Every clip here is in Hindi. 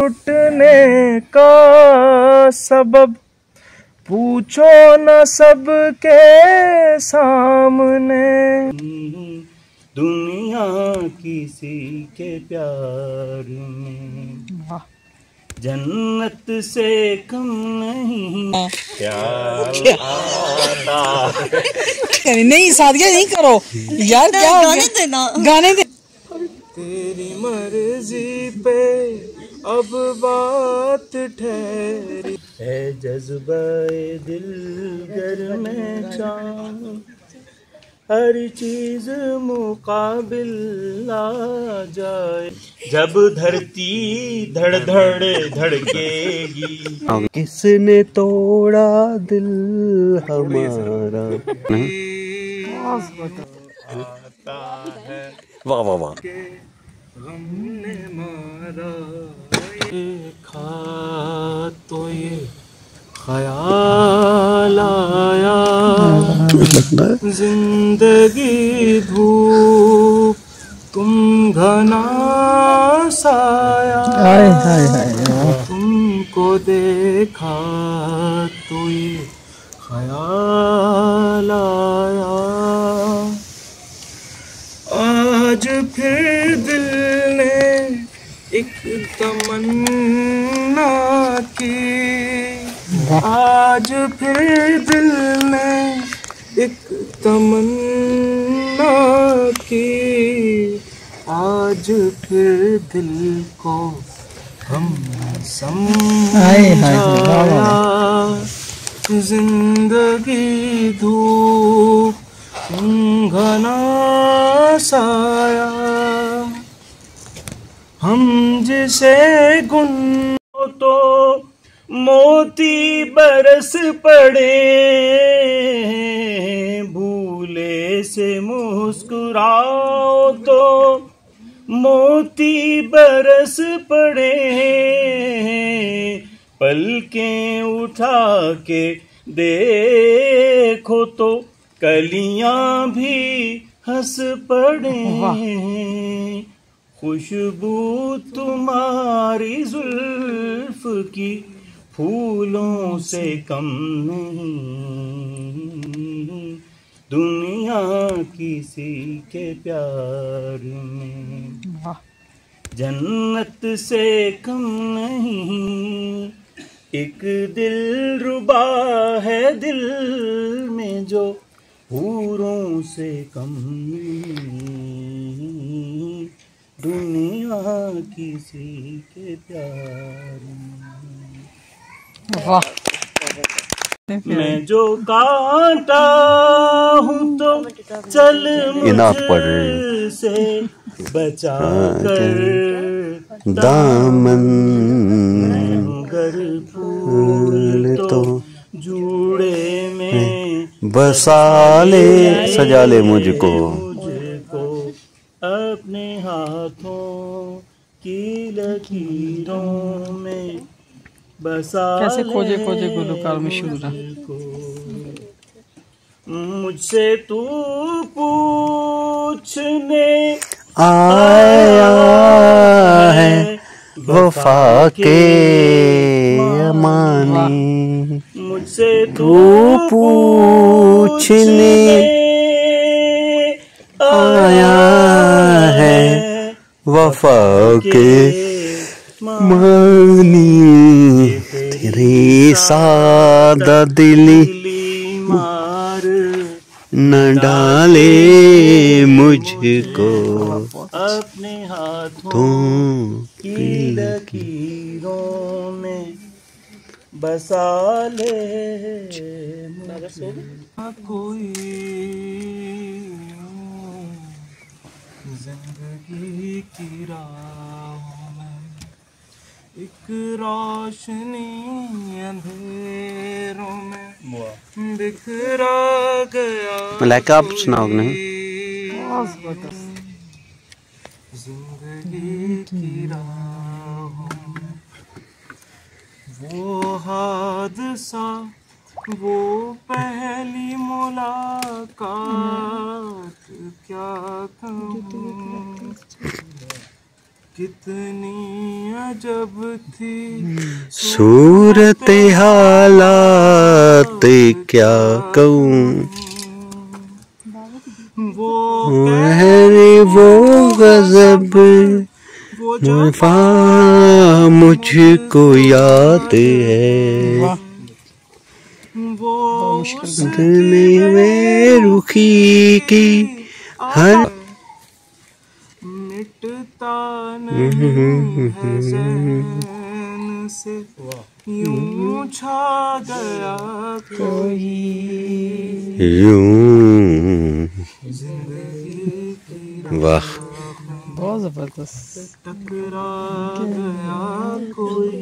घुटने का सबब पूछो न सबके सामने। दुनिया किसी के प्यार में जन्नत से कम नहीं प्यार आता। नहीं सादिया नहीं करो यार, क्या गाने देना, गाने दे। तेरी मर्जी पे अब बात ठहरी है, जज्बाए दिल घर में चाँद हर चीज मुकाबिल आ जाए। जब धरती धड़ धड़ धड़केगी किसने तोड़ा दिल हमारा आता है। वाह वाह वाह। हमने मारा खा तो ये ख्याल आया, जिंदगी धूप तुम घना साया, तुमको देखा तो ये ख्याल आया। आज फिर दिल ने एक तमन्ना की, आज फिर दिल ने एक तमन्ना की, आज फिर दिल को हम समझाया। जिंदगी धूप घना साया, हम जिसे गुन तो मोती बरस पड़े, भूले से मुस्कुराओ तो मोती बरस पड़े, पलकें उठा के देखो तो कलियां भी हंस पड़े। खुशबू तुम्हारी जुल्फ की फूलों से कम नहीं, दुनिया किसी के प्यार में जन्नत से कम नहीं। एक दिल रुबा है दिल में जो हूरों से कम नहीं, दुनिया किसी के प्यार में। वाह। मैं जो कांटा हूँ तो चल मुझसे बचा कर दामन, गर फूल तो जूड़े में बसा ले, सजा ले मुझको अपने हाथों की लकीरों में बसा। कैसे खोजे खोजे गुलकार मशहूर है। मुझसे तू पूछने आया है वफा के अमानी, मुझसे तू पूछने आया है वफा के मानी, तेरी सादा दिली मार न डाले मुझको अपने हाथों की लकीरों में बसा ले। कोई जिंदगी की राहों में एक रोशनी अंधेरों में बिखरा गया। मलाइका आप सुनाओ नहीं। जिंदगी की राहों में वो हादसा, वो पहली मुलाकात क्या कहूँ, कितनी अजब थी सूरत हालात क्या कहूँ, वो वो गजब वफा मुझको याद है। वो दिल में रुखी की हर मिटता नहीं है ज़हन से, यूं छा गया कोई यूं। वाह, बहुत जबरदस्त। टकरा गया कोई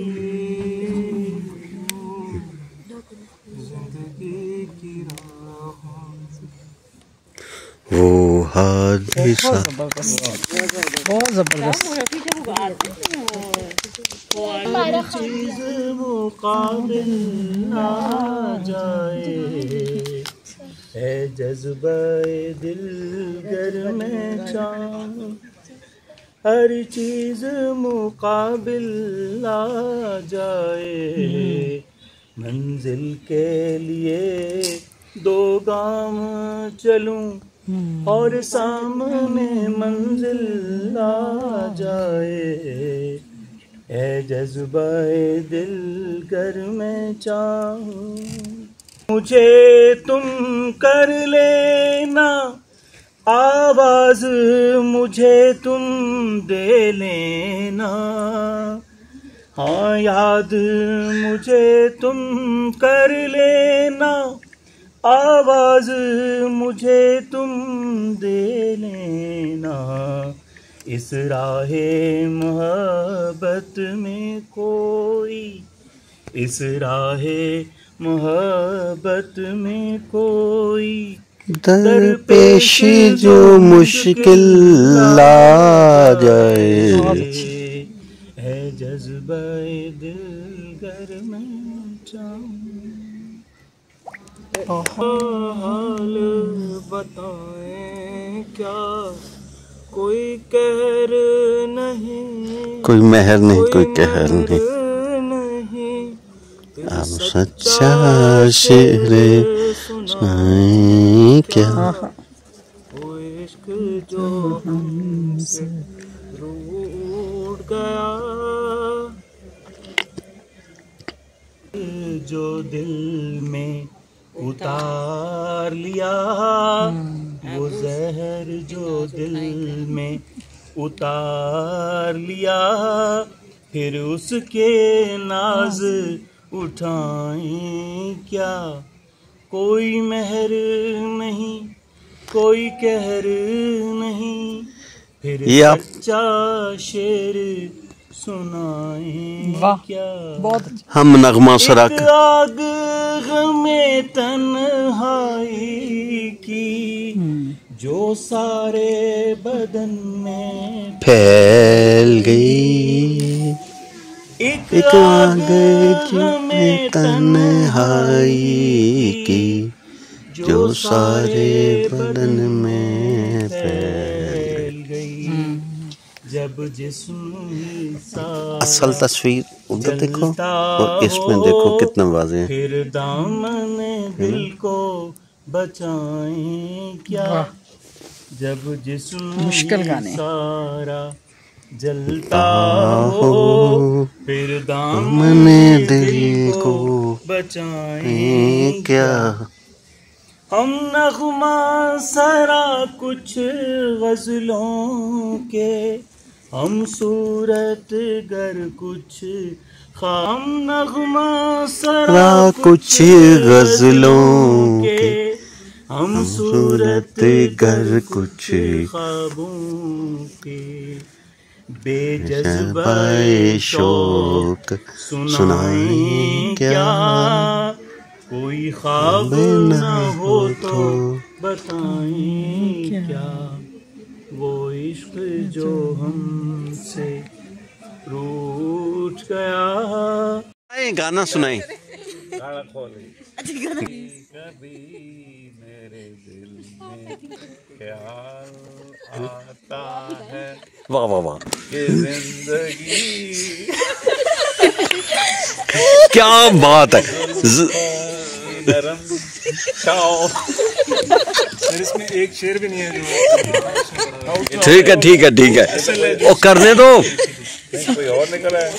जिंदगी की राहों से। वो हादसा बहुत जबरदस्त, बहुत जबरदस्त। चीज मुकाबिल आ जाए, है जज्बे दिल घर में चाँद, हर चीज मुकाबिल आ जाए। मंजिल के लिए दो गाम चलूं और सामने मंजिल आ जाए, है जज्बाए दिल घर में चाहूं। मुझे तुम कर लेना आवाज, मुझे तुम दे लेना, हाँ याद मुझे तुम कर लेना आवाज, मुझे तुम दे लेना। इस राहे मोहब्बत में कोई, इस राहे मोहब्बत में कोई दरपेश जो मुश्किल आ जाए, है जज्बाए दिल घर में चाहूं। हाल बताएं क्या, कोई कहर नहीं, कोई मेहर नहीं, कोई कहर नहीं, नहीं, अब सच्चा शेर सुनाएं क्या। वो इश्क जो हमसे रूठ गया, जो दिल में उतार लिया, वो जहर जो दिल में उतार लिया, फिर उसके नाज उठाएं क्या। कोई मेहर नहीं, कोई कहर नहीं, फिर सच्चा शेर सुनाएं क्या। बहुत अच्छा। हम नगमा सरा आग में तन्हाई की, जो सारे बदन में फैल गई, एक आग में तन्हाई की, जो सारे बदन में फैल गई। जब जिस्म असल तस्वीर उधर देखो और इसमें देखो कितना वाज़ेह है। फिर दामन दिल को बचाएं क्या, जब जिस्म मुश्किल गाने सारा जलता हो, फिर दामन दिल को बचाएं क्या। हम नगमा सरा कुछ गज़लों के, हम सूरत गर कुछ, हम नगमा सरा कुछ गज़लों के, हम सूरत गर कुछ ख्वाबों के। बेजज़्बाए शौक सुनाएं क्या, कोई ख्वाब न हो तो बताएं क्या। वो इश्क जो हमसे रूठ गया। गाना सुनाई। कभी मेरे दिल में ख्याल आता है वाह वाह वाह, कि जिंदगी क्या बात है। नरम छाओ। इसमें एक शेर भी नहीं है जो। ठीक है ठीक है ठीक है, वो करने दो। कोई और निकला है।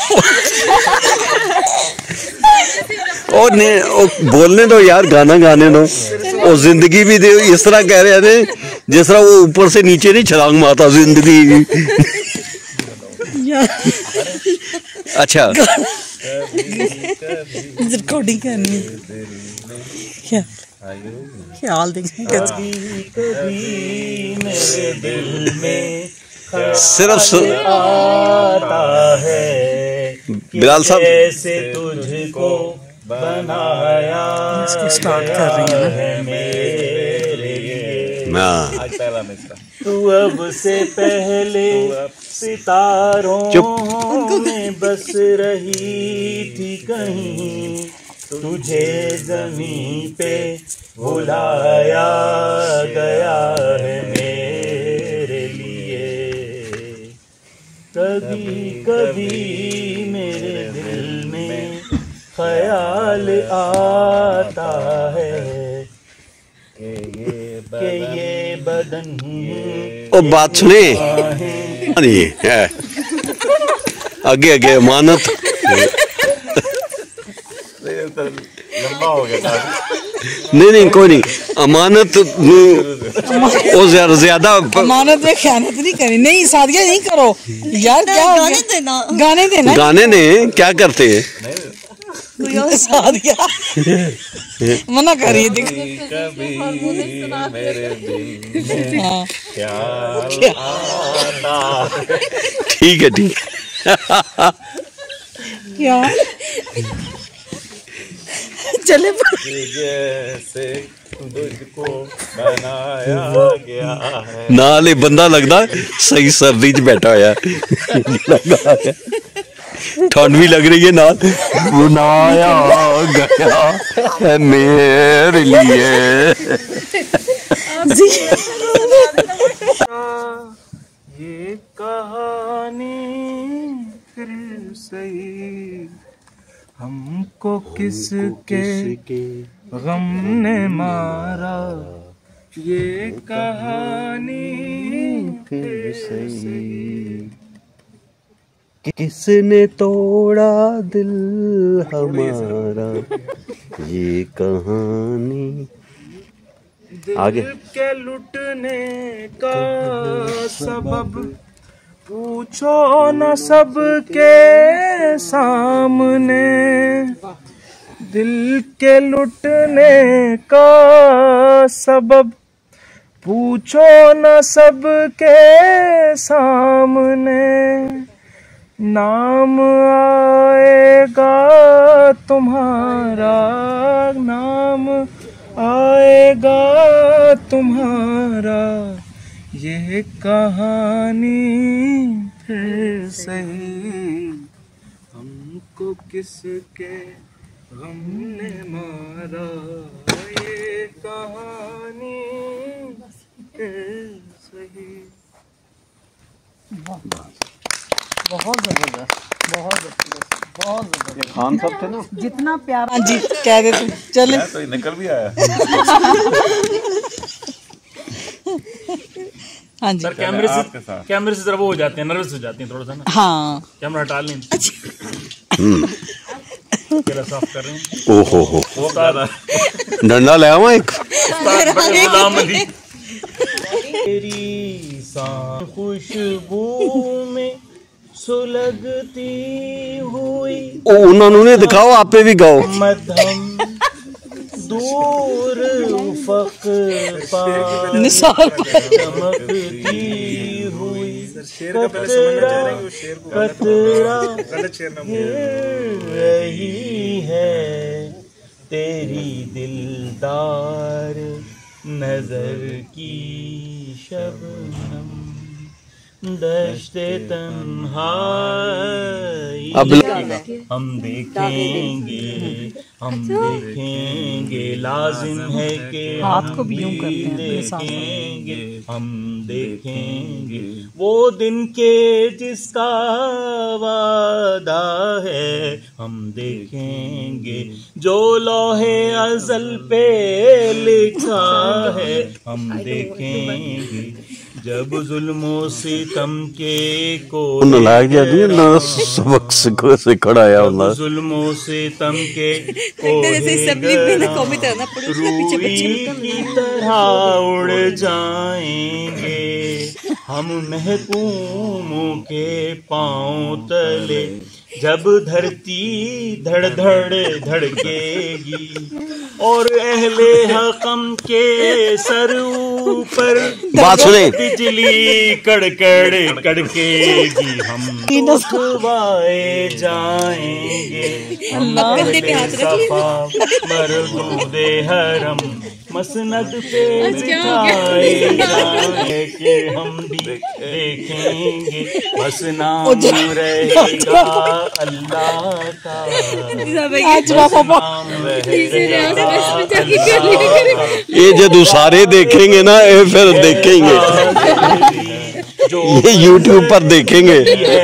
ओ बोलने दो यार, गाना गाने दो। वो जिंदगी भी दे, इस तरह कह रहे थे जिस तरह वो ऊपर से नीचे नहीं छलांग मारता जिंदगी। अच्छा रिकॉर्डिंग करनी है क्या? ख्याल देखें कभी मेरे दिल में सिर्फ आता है बिलाल साहब कैसे तुझको बनाया स्टार्ट कर रही है ना मेरे लिए। हाँ। आज पहला मिसरा। तू अब से पहले सितारों में बस रही थी कहीं, तुझे जमीन पे बुलाया गया है मेरे लिए। कभी कभी मेरे दिल में ख्याल आता है कि ये बदन ओ बात सुने नहीं है, आगे आगे अमानत लंबा हो गया था। नहीं कोई नहीं, अमानत वो ज्यादा अमानत में ख़यानत नहीं करी। नहीं सादिया नहीं करो यार, क्या गाने देना, गाने देना, गाने ने क्या करते हैं सादिया मना करिए। देखो कभी मेरे दिल में हाँ। ख्याल आता है। ठीक है ठीक है। क्या चले जैसे तुझको बनाया गया है। नाल बंदा लगता सही सर्दी च बैठा होया, ठंड भी लग रही है नाल, बनाया गया है मेरे लिए। ये कहानी फिर सही हमको किसके गम ने मारा। ये कहानी फिर सही किसने तोड़ा दिल हमारा, ये कहानी आगे के लुटने का सबब पूछो न सबके सामने। दिल के लुटने का सबब पूछो न सबके सामने। नाम आएगा तुम्हारा, नाम आएगा तुम्हारा। ये कहानी फिर सही हमको किसके गम ने मारा। ये कहानी फिर सही। बहुत जबरदस्त, बहुत जबरदस्त, बहुत जबरदस्त। खान साहब थे ना, जितना प्यार। हाँ जी कह रहे थे, चले तो निकल भी आया। हाँ जी सर कैमरे से जरा वो हो जाते हैं, नर्वस हो जाते हैं थोड़ा सा ना। हाँ कैमरा हटा लें। कैमरा साफ कर रहे हैं। ओहो हो डंडा ले आवा एक। तेरी सांस खुशबू में सुलगती हुई उन्होंने दिखाओ, आपे भी गाओ। मध्यम दूर उफक पर निसार चमकती हुई कतरा कतरा गिर रही है तेरी दिलदार नजर की शबनम। दश्ते तन्हाई अब हम देखेंगे लाजिम है कि हाथ को भी यूं करते हैं देखेंगे हम देखेंगे वो दिन के जिसका वादा है हम देखेंगे जो लोहे अज़ल पे लिखा है हम देखेंगे जब जुल्मों सितम के को लाग जाती है ना सबक से खड़ा आया जब जुल्मों सितम के रूई की तरह उड़ जाएंगे हम महकूमों के पांव तले जब धरती धड़ धड़ धड़केगी और अहले हकम के सर ऊपर बात सुने बिजली कड़कड़ कड़केगी हम उठवाए जाएंगे सफा मरदूदे हरम मसनद पे बिठाए जाएंगे कि हम भी देखेंगे बस नाम रहेगा अल्लाह का ये जदू सारे देखेंगे ना ये फिर देखेंगे ये YouTube पर देखेंगे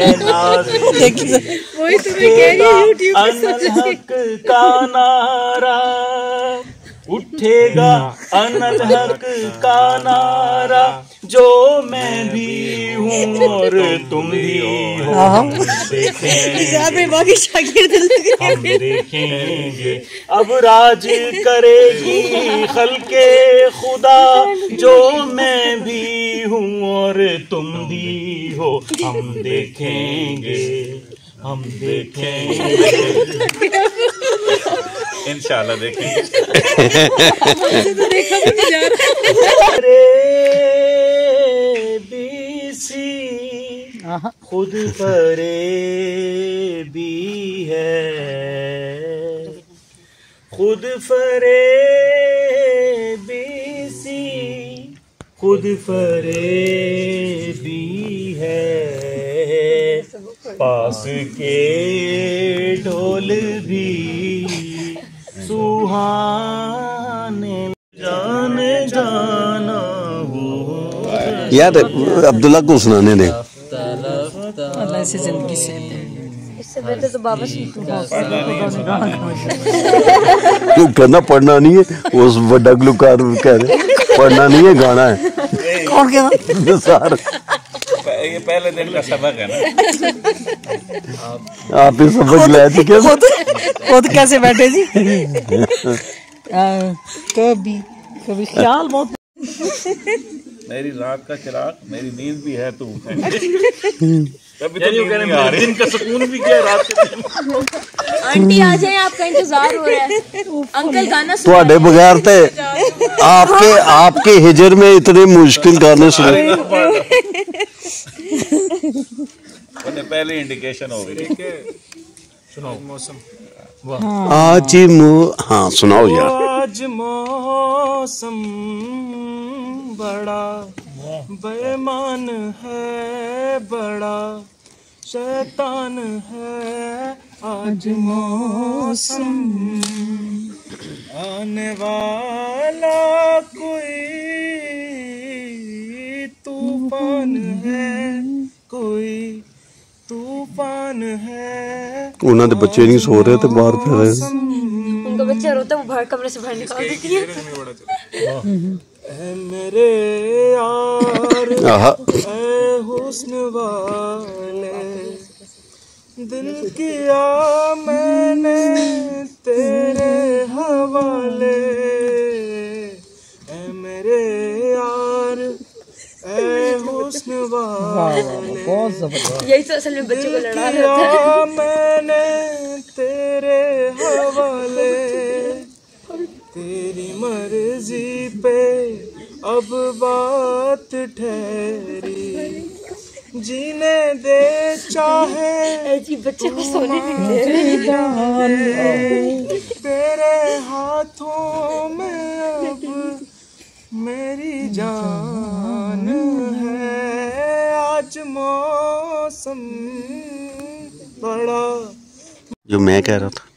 वही तुम्हें कह रही हूँ YouTube का नारा उठेगा अनल हक का नारा जो मैं भी हूँ और तुम भी हो हम देखेंगे अब राज करेगी खल्के खुदा जो मैं भी हूँ और तुम भी हो हम देखेंगे इंशाल्लाह देखेंगे खुद फरेबी है खुद फरेबी सी खुद फरेबी है पास के ढोल भी सुहाने जाने जाना हो यार अब्दुल्ला को सुनाने दे अल्लाह से जिंदगी से इससे बेहतर तो बाबा क्यों कहना पढ़ना नहीं है उस बड़ा गुलकार कह रहे पढ़ना नहीं है गाना है कौन कहना सार ये पहले दिन का सबक है ना आप ही सबक लाए थे क्या खुद कैसे बैठे जी कभी कभी ख्याल बहुत मेरी रात का चिराग मेरी नींद भी है तू कभी तो दिन का सुकून भी क्या रात के आंटी आ जाए आपका इंतजार हो रहा है अंकल गाना ਤੁਹਾਡੇ बगैर थे आपके हिजर में इतने मुश्किल गाने सुने पहले इंडिकेशन हो गई सुनाओ मौसम आज हाँ सुनाओ यार आज मौसम बड़ा बेईमान है बड़ा शैतान है आज मौसम आने वाला कोई तूफान है कोई तूफान है उन्होंने दे बच्चे नहीं सो रहे थे बाहर फिर रहे उनका बच्चा रोता है वो बाहर कमरे से बाहर निकाल देती है मेरे यार ऐ हुस्न वाले दिल किया मैंने तेरे हवाले ऐ मेरे यार ऐ हुस्न वाले यही तो असल में बच्चे को लड़ा रहा था मैंने तेरे हवाले तेरी मर्जी पे अब बात ठहरी जीने दे चाहे जी बच्चे को सोने नहीं दे तेरे हाथों में अब मेरी जान है आज जो मैं कह रहा था।